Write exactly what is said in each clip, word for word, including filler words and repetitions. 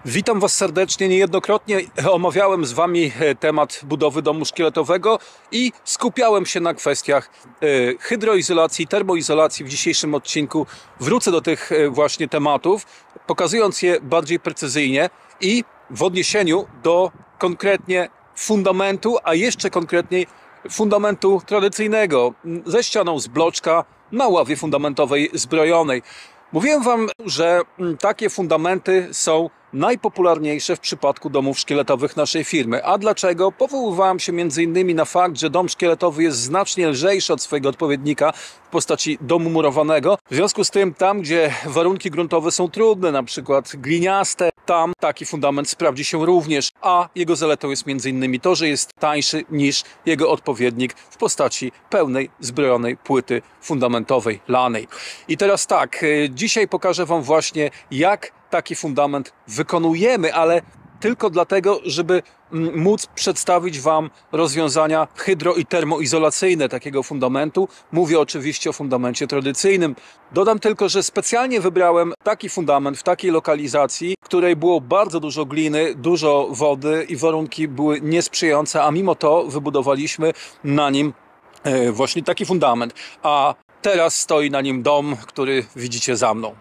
Witam Was serdecznie. Niejednokrotnie omawiałem z Wami temat budowy domu szkieletowego i skupiałem się na kwestiach hydroizolacji, termoizolacji. W dzisiejszym odcinku wrócę do tych właśnie tematów, pokazując je bardziej precyzyjnie i w odniesieniu do konkretnie fundamentu, a jeszcze konkretniej fundamentu tradycyjnego ze ścianą z bloczka na ławie fundamentowej zbrojonej. Mówiłem Wam, że takie fundamenty są najpopularniejsze w przypadku domów szkieletowych naszej firmy. A dlaczego? Powoływałem się między innymi na fakt, że dom szkieletowy jest znacznie lżejszy od swojego odpowiednika w postaci domu murowanego. W związku z tym tam, gdzie warunki gruntowe są trudne, na przykład gliniaste, tam taki fundament sprawdzi się również, a jego zaletą jest między innymi to, że jest tańszy niż jego odpowiednik w postaci pełnej, zbrojonej płyty fundamentowej, lanej. I teraz tak, dzisiaj pokażę Wam właśnie, jak taki fundament wykonujemy, ale tylko dlatego, żeby móc przedstawić Wam rozwiązania hydro- i termoizolacyjne takiego fundamentu. Mówię oczywiście o fundamencie tradycyjnym. Dodam tylko, że specjalnie wybrałem taki fundament w takiej lokalizacji, w której było bardzo dużo gliny, dużo wody i warunki były niesprzyjające, a mimo to wybudowaliśmy na nim właśnie taki fundament. A teraz stoi na nim dom, który widzicie za mną.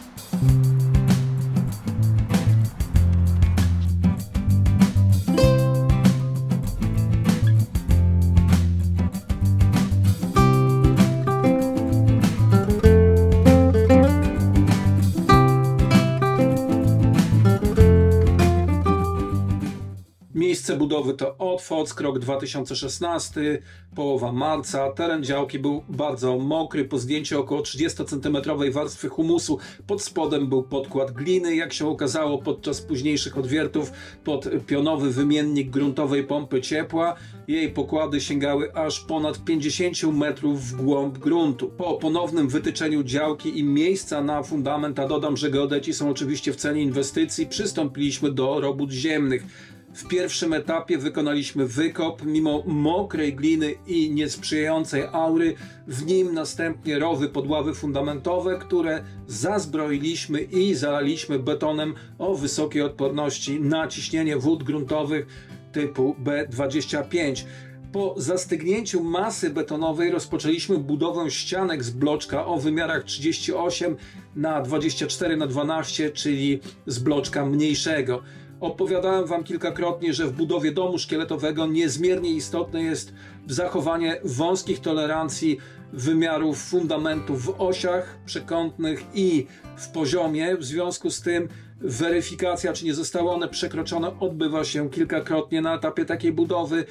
Miejsce budowy to Otwock, rok dwa tysiące szesnasty, połowa marca. Teren działki był bardzo mokry, po zdjęciu około trzydziestocentymetrowej warstwy humusu. Pod spodem był podkład gliny, jak się okazało podczas późniejszych odwiertów, pod pionowy wymiennik gruntowej pompy ciepła. Jej pokłady sięgały aż ponad pięćdziesiąt metrów w głąb gruntu. Po ponownym wytyczeniu działki i miejsca na fundament, a dodam, że geodeci są oczywiście w cenie inwestycji, przystąpiliśmy do robót ziemnych. W pierwszym etapie wykonaliśmy wykop mimo mokrej gliny i niesprzyjającej aury. W nim następnie rowy podławy fundamentowe, które zazbroiliśmy i zalaliśmy betonem o wysokiej odporności na ciśnienie wód gruntowych typu B dwadzieścia pięć. Po zastygnięciu masy betonowej rozpoczęliśmy budowę ścianek z bloczka o wymiarach trzydzieści osiem na dwadzieścia cztery na dwanaście, czyli z bloczka mniejszego. Opowiadałem Wam kilkakrotnie, że w budowie domu szkieletowego niezmiernie istotne jest zachowanie wąskich tolerancji wymiarów fundamentu w osiach przekątnych i w poziomie. W związku z tym weryfikacja, czy nie zostały one przekroczone, odbywa się kilkakrotnie na etapie takiej budowy.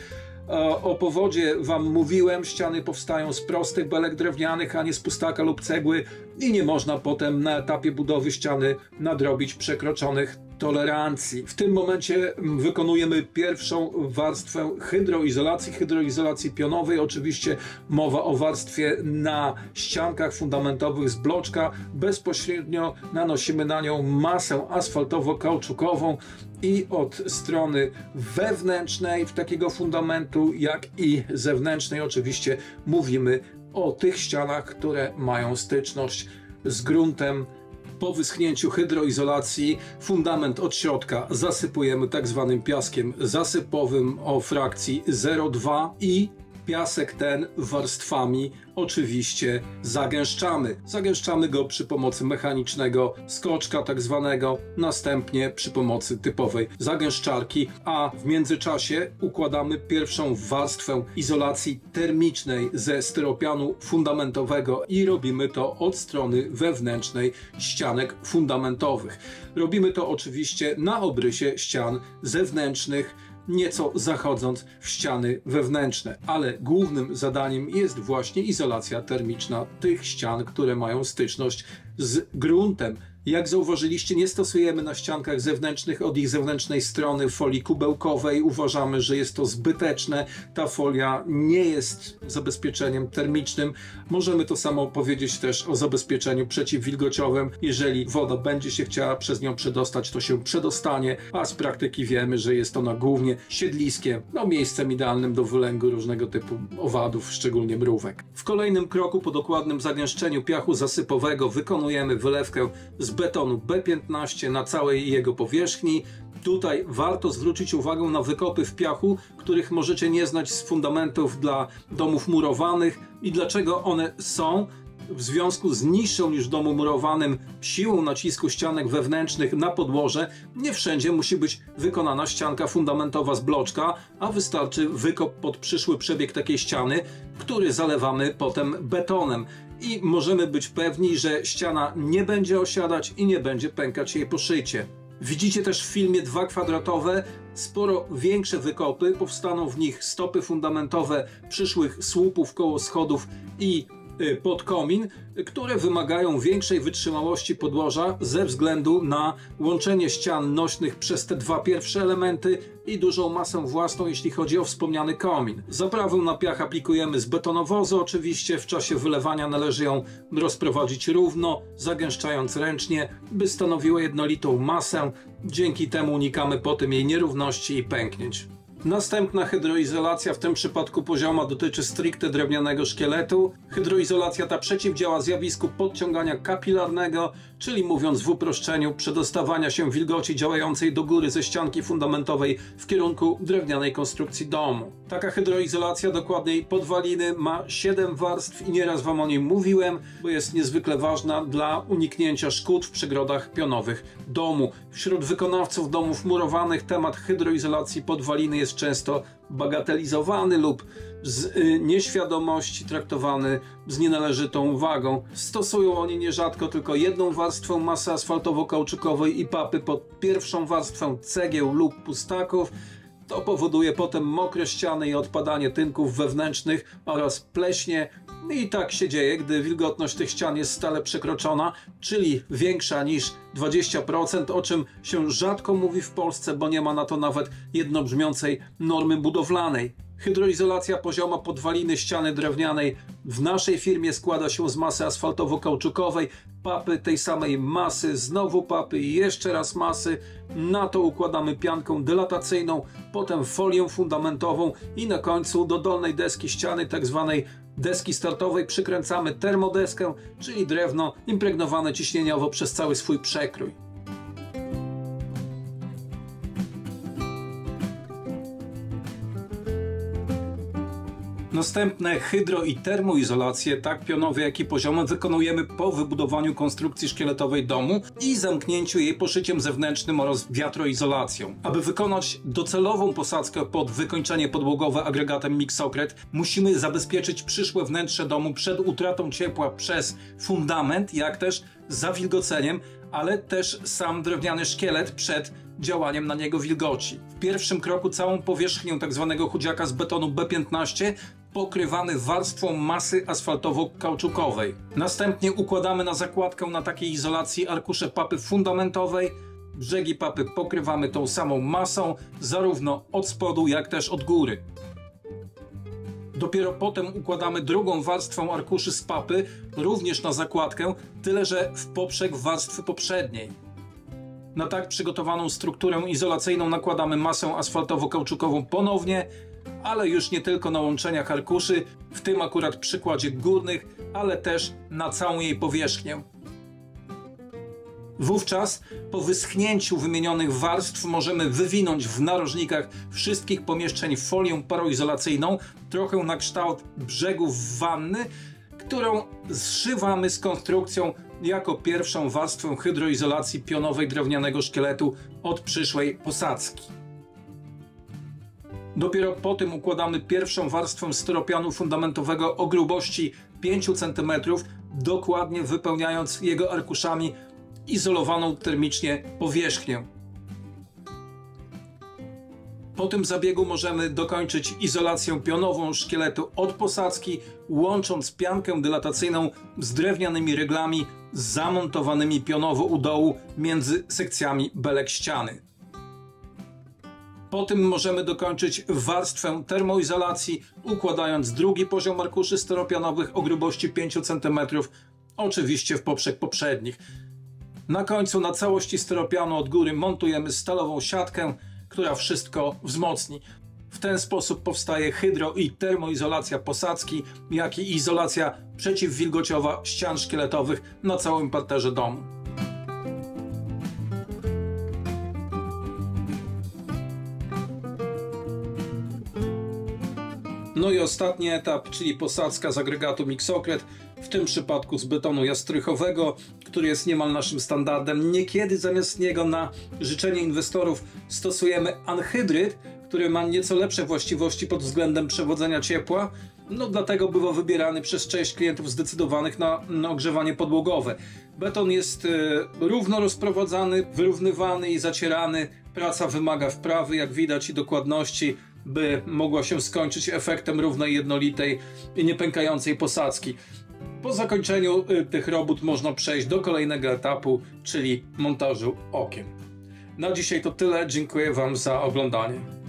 O powodzie Wam mówiłem, ściany powstają z prostych belek drewnianych, a nie z pustaka lub cegły i nie można potem na etapie budowy ściany nadrobić przekroczonych tolerancji. W tym momencie wykonujemy pierwszą warstwę hydroizolacji, hydroizolacji pionowej. Oczywiście mowa o warstwie na ściankach fundamentowych z bloczka. Bezpośrednio nanosimy na nią masę asfaltowo-kauczukową i od strony wewnętrznej w takiego fundamentu, jak i zewnętrznej oczywiście mówimy o tych ścianach, które mają styczność z gruntem. Po wyschnięciu hydroizolacji fundament od środka zasypujemy tak zwanym piaskiem zasypowym o frakcji zero przecinek dwa i piasek ten warstwami oczywiście zagęszczamy. Zagęszczamy go przy pomocy mechanicznego skoczka tak zwanego, następnie przy pomocy typowej zagęszczarki, a w międzyczasie układamy pierwszą warstwę izolacji termicznej ze styropianu fundamentowego i robimy to od strony wewnętrznej ścianek fundamentowych. Robimy to oczywiście na obrysie ścian zewnętrznych, nieco zachodząc w ściany wewnętrzne, ale głównym zadaniem jest właśnie izolacja termiczna tych ścian, które mają styczność z gruntem. Jak zauważyliście, nie stosujemy na ściankach zewnętrznych od ich zewnętrznej strony folii kubełkowej. Uważamy, że jest to zbyteczne. Ta folia nie jest zabezpieczeniem termicznym. Możemy to samo powiedzieć też o zabezpieczeniu przeciwwilgociowym. Jeżeli woda będzie się chciała przez nią przedostać, to się przedostanie, a z praktyki wiemy, że jest ona głównie siedliskiem, no miejscem idealnym do wylęgu różnego typu owadów, szczególnie mrówek. W kolejnym kroku po dokładnym zagęszczeniu piachu zasypowego wykonujemy wylewkę z betonu B piętnaście na całej jego powierzchni. Tutaj warto zwrócić uwagę na wykopy w piachu, których możecie nie znać z fundamentów dla domów murowanych. I dlaczego one są? W związku z niższą niż w domu murowanym siłą nacisku ścianek wewnętrznych na podłoże, nie wszędzie musi być wykonana ścianka fundamentowa z bloczka, a wystarczy wykop pod przyszły przebieg takiej ściany, który zalewamy potem betonem. I możemy być pewni, że ściana nie będzie osiadać i nie będzie pękać jej po szycie. Widzicie też w filmie dwa kwadratowe, sporo większe wykopy, powstaną w nich stopy fundamentowe przyszłych słupów koło schodów i pod komin, które wymagają większej wytrzymałości podłoża ze względu na łączenie ścian nośnych przez te dwa pierwsze elementy i dużą masę własną, jeśli chodzi o wspomniany komin. Zaprawę na piach aplikujemy z betonowozu oczywiście. W czasie wylewania należy ją rozprowadzić równo, zagęszczając ręcznie, by stanowiła jednolitą masę. Dzięki temu unikamy potem jej nierówności i pęknięć. Następna hydroizolacja, w tym przypadku pozioma, dotyczy stricte drewnianego szkieletu. Hydroizolacja ta przeciwdziała zjawisku podciągania kapilarnego, czyli mówiąc w uproszczeniu, przedostawania się wilgoci działającej do góry ze ścianki fundamentowej w kierunku drewnianej konstrukcji domu. Taka hydroizolacja, dokładniej podwaliny, ma siedem warstw i nieraz wam o niej mówiłem, bo jest niezwykle ważna dla uniknięcia szkód w przegrodach pionowych domu. Wśród wykonawców domów murowanych temat hydroizolacji podwaliny jest często bagatelizowany lub z y, nieświadomości traktowany z nienależytą uwagą. Stosują oni nierzadko tylko jedną warstwę masy asfaltowo-kauczukowej i papy pod pierwszą warstwę cegieł lub pustaków. To powoduje potem mokre ściany i odpadanie tynków wewnętrznych oraz pleśnie. I tak się dzieje, gdy wilgotność tych ścian jest stale przekroczona, czyli większa niż dwadzieścia procent, o czym się rzadko mówi w Polsce, bo nie ma na to nawet jednobrzmiącej normy budowlanej. Hydroizolacja pozioma podwaliny ściany drewnianej w naszej firmie składa się z masy asfaltowo-kauczukowej, papy tej samej masy, znowu papy i jeszcze raz masy. Na to układamy piankę dylatacyjną, potem folię fundamentową i na końcu do dolnej deski ściany, tak zwanej deski startowej, przykręcamy termodeskę, czyli drewno impregnowane ciśnieniowo przez cały swój przekrój. Następne hydro- i termoizolacje, tak pionowe jak i poziome, wykonujemy po wybudowaniu konstrukcji szkieletowej domu i zamknięciu jej poszyciem zewnętrznym oraz wiatroizolacją. Aby wykonać docelową posadzkę pod wykończenie podłogowe agregatem Mixocret, musimy zabezpieczyć przyszłe wnętrze domu przed utratą ciepła przez fundament, jak też zawilgoceniem, ale też sam drewniany szkielet przed działaniem na niego wilgoci. W pierwszym kroku całą powierzchnię tzw. chudziaka z betonu B piętnaście pokrywamy warstwą masy asfaltowo-kauczukowej. Następnie układamy na zakładkę na takiej izolacji arkusze papy fundamentowej. Brzegi papy pokrywamy tą samą masą, zarówno od spodu, jak też od góry. Dopiero potem układamy drugą warstwę arkuszy z papy, również na zakładkę, tyle że w poprzek warstwy poprzedniej. Na tak przygotowaną strukturę izolacyjną nakładamy masę asfaltowo-kauczukową ponownie, ale już nie tylko na łączeniach arkuszy, w tym akurat przykładzie górnych, ale też na całą jej powierzchnię. Wówczas po wyschnięciu wymienionych warstw możemy wywinąć w narożnikach wszystkich pomieszczeń folię paroizolacyjną, trochę na kształt brzegów wanny, którą zszywamy z konstrukcją jako pierwszą warstwę hydroizolacji pionowej drewnianego szkieletu od przyszłej posadzki. Dopiero po tym układamy pierwszą warstwę styropianu fundamentowego o grubości pięć centymetrów, dokładnie wypełniając jego arkuszami izolowaną termicznie powierzchnię. Po tym zabiegu możemy dokończyć izolację pionową szkieletu od posadzki, łącząc piankę dylatacyjną z drewnianymi ryglami zamontowanymi pionowo u dołu między sekcjami belek ściany. Po tym możemy dokończyć warstwę termoizolacji, układając drugi poziom arkuszy styropianowych o grubości pięć centymetrów, oczywiście w poprzek poprzednich. Na końcu na całości styropianu od góry montujemy stalową siatkę, która wszystko wzmocni. W ten sposób powstaje hydro- i termoizolacja posadzki, jak i izolacja przeciwwilgociowa ścian szkieletowych na całym parterze domu. No i ostatni etap, czyli posadzka z agregatu Mixokret, w tym przypadku z betonu jastrychowego, który jest niemal naszym standardem. Niekiedy zamiast niego na życzenie inwestorów stosujemy anhydryt, który ma nieco lepsze właściwości pod względem przewodzenia ciepła, no dlatego bywa wybierany przez część klientów zdecydowanych na, na ogrzewanie podłogowe. Beton jest y, równo rozprowadzany, wyrównywany i zacierany. Praca wymaga wprawy, jak widać, i dokładności, by mogła się skończyć efektem równej, jednolitej i niepękającej posadzki. Po zakończeniu y, tych robót można przejść do kolejnego etapu, czyli montażu okien. Na dzisiaj to tyle. Dziękuję Wam za oglądanie.